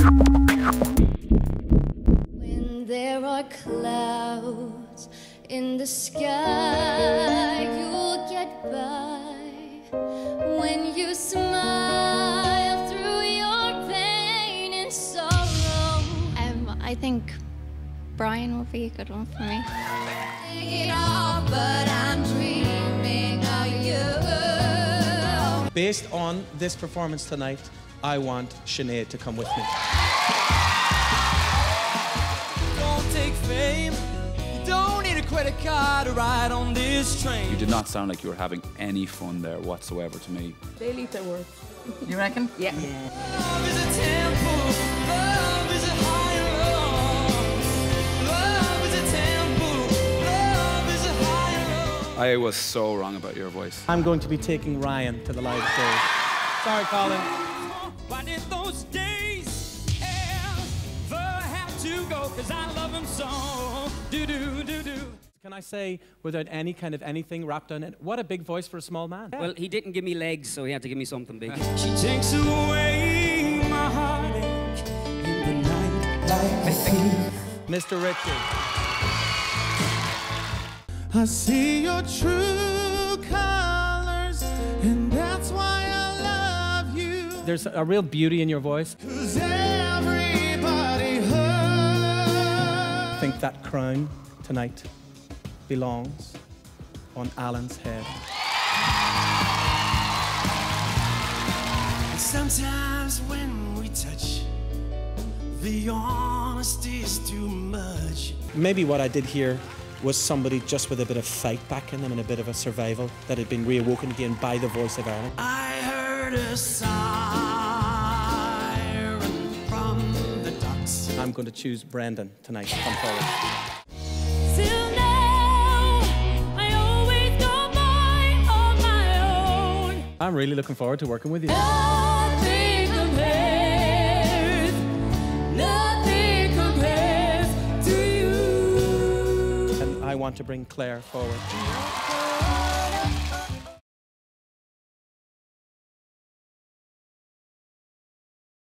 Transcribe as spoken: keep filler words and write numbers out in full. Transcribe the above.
When there are clouds in the sky, you'll get by. When you smile through your pain and sorrow. Um, I think Brian will be a good one for me. It all, but I'm dreaming of you. Based on this performance tonight, I want Sinead to come with me. Don't take fame. You don't need a credit card to ride on this train. You did not sound like you were having any fun there whatsoever to me. They leave their work. You reckon? Yeah. Yeah. Love is a temple. Love is a higher love. Love is a temple. Love is a higher love. I was so wrong about your voice. I'm going to be taking Ryan to the live show. Sorry, Colin. Why did those days ever have to go? Cause I love him so. Do do do do. Can I say, without any kind of anything wrapped on it, what a big voice for a small man. Well, he didn't give me legs, so he had to give me something big. She takes away my heartache in the night like a thief. Mister Richie. I see your true colors, and that's why I love you. There's a real beauty in your voice. Cause everybody hurts. I think that crown tonight belongs on Alan's head. Sometimes when we touch, the honesty is too much. Maybe what I did here was somebody just with a bit of fight back in them and a bit of a survival that had been reawoken again by the voice of Alan. I heard a siren from the docks. I'm going to choose Brendan tonight to come forward. Till now, I always go by on my own. I'm really looking forward to working with you. Nothing compares, nothing compares to you. And I want to bring Claire forward.